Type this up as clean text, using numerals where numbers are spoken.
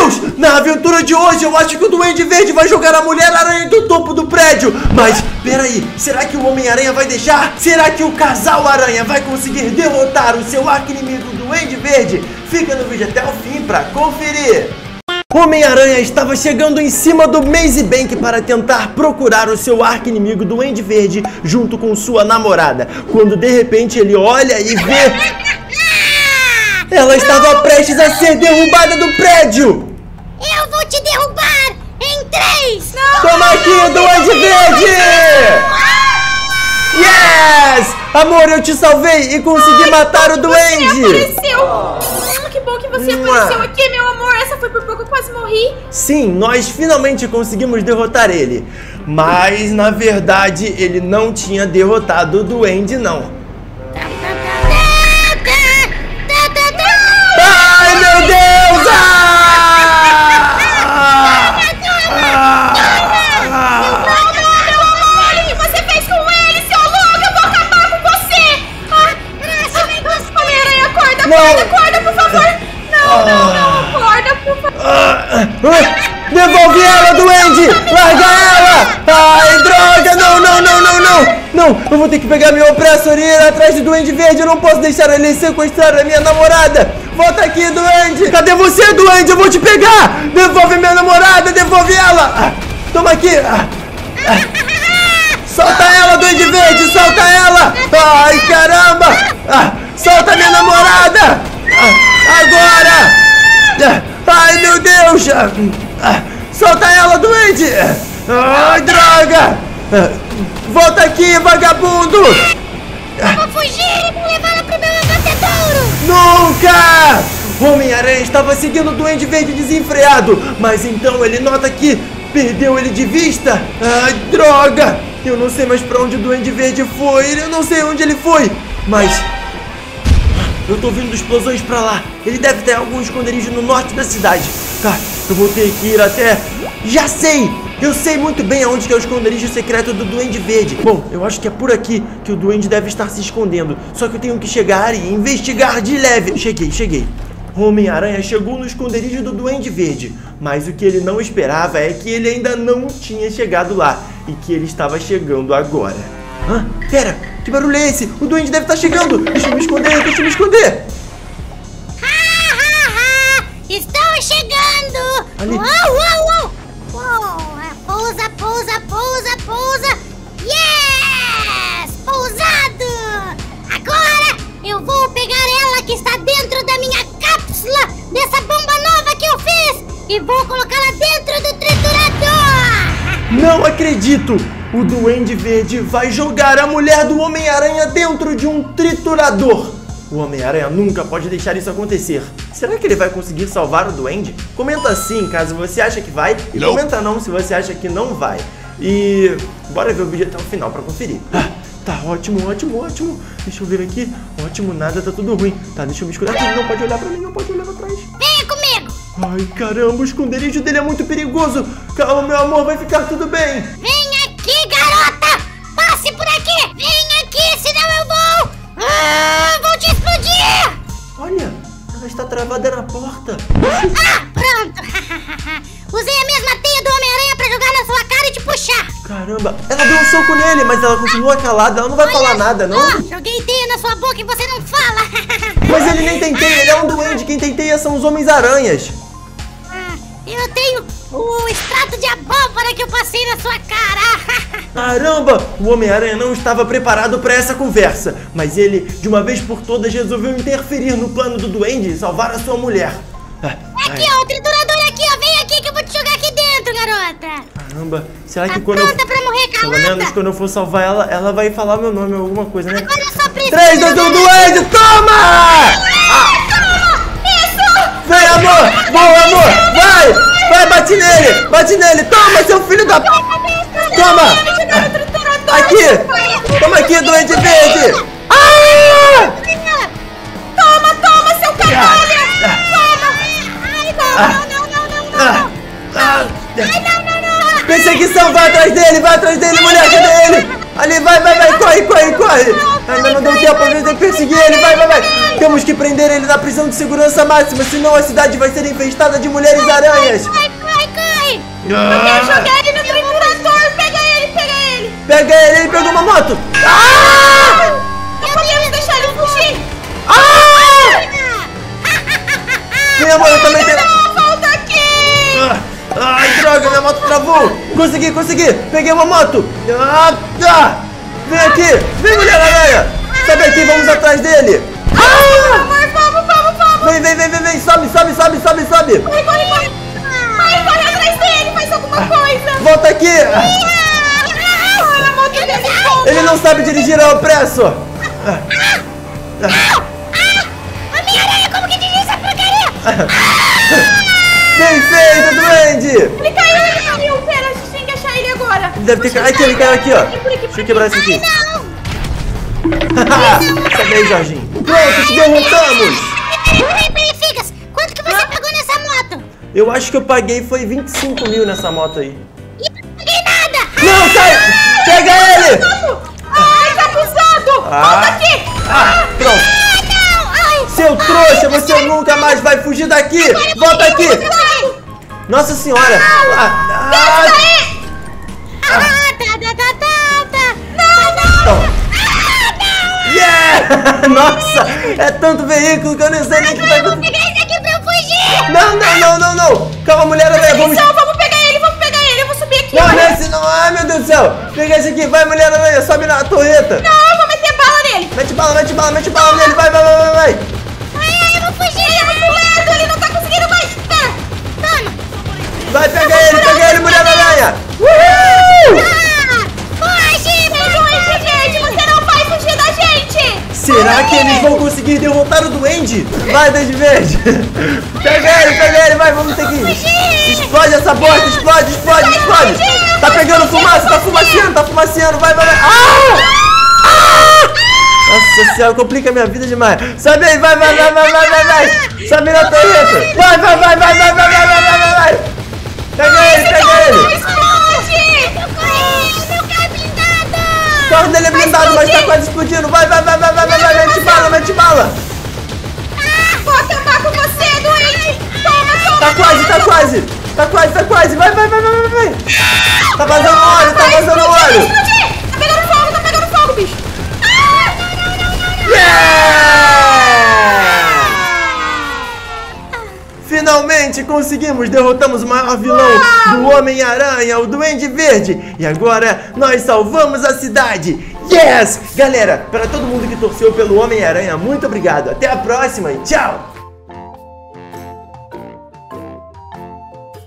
Deus! Na aventura de hoje eu acho que o Duende Verde vai jogar a Mulher-Aranha do topo do prédio. Mas, peraí, será que o Homem-Aranha vai deixar? Será que o Casal Aranha vai conseguir derrotar o seu arqui-inimigo Duende Verde? Fica no vídeo até o fim pra conferir. Homem-Aranha estava chegando em cima do Maze Bank para tentar procurar o seu arqui-inimigo Duende Verde junto com sua namorada, quando de repente ele olha e vê... Ela estava prestes a ser derrubada do prédio! Eu vou te derrubar em 3! Toma aqui, Duende Verde! Yes! Amor, eu te salvei e consegui matar o Duende! Você apareceu! Que bom que você apareceu aqui, meu amor! Essa foi por pouco, eu quase morri! Sim, nós finalmente conseguimos derrotar ele. Mas, na verdade, ele não tinha derrotado o Duende, não. Ai, meu Deus! O que você fez com ele, seu louco? Eu vou acabar com você! Homem-Aranha, acorda, por favor! Não, acorda, por favor! Devolve ela, Duende! Larga ela! Ai, droga! Não! Eu vou ter que pegar meu opressor e ir atrás do Duende Verde. Eu não posso deixar ele sequestrar a minha namorada. Volta aqui, Duende! Cadê você, Duende? Eu vou te pegar! Devolve minha namorada! Devolve ela! Toma aqui! Solta ela, Duende Verde! Solta ela! Ai, caramba! Solta minha namorada! Agora! Ai, meu Deus! Solta ela, Duende! Ai, droga! Volta aqui, vagabundo! Eu vou fugir e vou levá-la pro meu abatedouro! Nunca! O Homem-Aranha estava seguindo o Duende Verde desenfreado, mas então ele nota que perdeu ele de vista. Ai, droga! Eu não sei mais pra onde o Duende Verde foi, eu não sei onde ele foi, mas... eu tô ouvindo explosões pra lá. Ele deve ter algum esconderijo no norte da cidade. Tá, eu vou ter que ir até... Já sei! Eu sei muito bem aonde que é o esconderijo secreto do Duende Verde. Bom, eu acho que é por aqui que o Duende deve estar se escondendo. Só que eu tenho que chegar e investigar de leve. Cheguei. O Homem-Aranha chegou no esconderijo do Duende Verde. Mas o que ele não esperava é que ele ainda não tinha chegado lá. E que ele estava chegando agora. Pera, que barulho é esse? O Duende deve estar chegando. Deixa eu me esconder. Estou chegando! Ali. Uau! Pousa! Yes! Pousado! Agora eu vou pegar ela que está dentro da minha cápsula dessa bomba nova que eu fiz e vou colocá-la dentro do triturador! Não acredito! O Duende Verde vai jogar a mulher do Homem-Aranha dentro de um triturador! O Homem-Aranha nunca pode deixar isso acontecer. Será que ele vai conseguir salvar o Duende? Comenta sim caso você acha que vai e comenta não se você acha que não vai. E bora ver o vídeo até o final pra conferir. Tá ótimo. Deixa eu ver aqui. Ótimo, nada, tá tudo ruim. Tá, deixa eu me esconder aqui. Não pode olhar pra mim, não pode olhar pra trás. Venha comigo! Ai, caramba, o esconderijo dele é muito perigoso. Calma, meu amor, vai ficar tudo bem. Vem aqui, garota! Passe por aqui! Vem aqui, senão eu vou... vou te explodir! Olha, ela está travada na porta. Pronto! Usei a mesma teia do Homem-Aranha pra jogar na sua cara e te puxar! Caramba, ela deu um soco nele, mas ela continua calada, ela não vai falar nada, não? Joguei teia na sua boca e você não fala! Mas ele nem tem teia, ele é um duende, quem tem teia são os Homens-Aranhas. Eu tenho o extrato de abóbora que eu passei na sua cara! Caramba, o Homem-Aranha não estava preparado para essa conversa, mas ele, de uma vez por todas, resolveu interferir no plano do duende e salvar a sua mulher. Aqui, ó, o triturador aqui, ó, vem aqui que eu vou te jogar aqui dentro, garota! Caramba, será que Tá quando eu... pronta pra morrer calada? Pelo menos quando eu for salvar ela, ela vai falar meu nome ou alguma coisa, né? Agora eu só preciso... 3, 2, 1, duende, toma! Isso! Vem, amor! Bom, amor! Vai, bate nele! Toma, seu filho da... Toma! Aqui! Toma aqui, Duende Verde! Toma, seu canalha! Ai, não! Perseguição, vai atrás dele, mulher, cadê ele? Ali, vai, corre. Ainda não deu tempo de perseguir ele, vai. Temos que prender ele na prisão de segurança máxima, senão a cidade vai ser infestada de mulheres aranhas. Corre. Eu quero jogar ele no triturador. Pega ele. Pega ele pegou uma moto. Não podemos deixar ele fugir. Vem, amor, eu também tenho... Volta aqui. Ai, droga, minha moto travou. Consegui. Peguei uma moto. Vem aqui. Vem, Mulher-Aranha. Sobe aqui, vamos atrás dele. Amor, vamos. Vem. Sobe. Corre atrás dele. Faz alguma coisa. Volta aqui. A moto dele volta. Ele não sabe dirigir ao preço. Homem-Aranha, como que dirige essa porcaria? Bem feito, duende. Ele caiu. Pera, a gente tem que achar ele agora. Ele deve ter caído. Aqui, ele caiu aqui, ó. Deixa eu quebrar isso aqui. Sobe aí, Jorginho. Pronto, te derrotamos. Peraí, Ficas. Quanto que você pagou nessa moto? Eu acho que eu paguei foi 25 mil nessa moto aí. E eu não paguei nada. Não, sai! Pega ele! Ai, tá abusado. Volta aqui. Pronto. Não. Ai. Seu trouxa, você nunca mais vai fugir daqui! Volta aqui! Nossa senhora! Yeah! Nossa! É tanto veículo que eu nem sei nem o que tá Vou acontecendo. pegar esse aqui pra eu fugir. Não! Calma, Mulher-Aranha, vamos... Vamos pegar ele. Eu vou subir aqui. Não, nesse não! Ai, meu Deus do céu! Pega esse aqui, vai, Mulher-Aranha, sobe na torreta! Não, eu vou meter bala nele. Mete bala nele, vai! Ai, eu vou fugir. Ele não tá conseguindo mais. Toma. Vai, pega ele, Mulher-Aranha! Foge, meu Gente, você não vai fugir da gente. Será que eles vão conseguir derrotar o duende? Vai, Duende Verde! Pega ele, vai, vamos ter que ir! Explode essa bosta, explode! Tá pegando fumaça, tá fumaceando, vai! Nossa senhora, complica a minha vida demais! Sobe aí, vai! Sobe na torreta! Vai! Pega ele! O carro dele é blindado, mas tá quase explodindo! Vai! Mete bala! Vou acabar com você, doente. Toma. Tá quase! Vai! Tá vazando óleo! Tá pegando fogo, bicho. Finalmente conseguimos! Derrotamos o maior vilão do Homem-Aranha, o Duende Verde! E agora nós salvamos a cidade! Yes! Galera, para todo mundo que torceu pelo Homem-Aranha, muito obrigado! Até a próxima e tchau!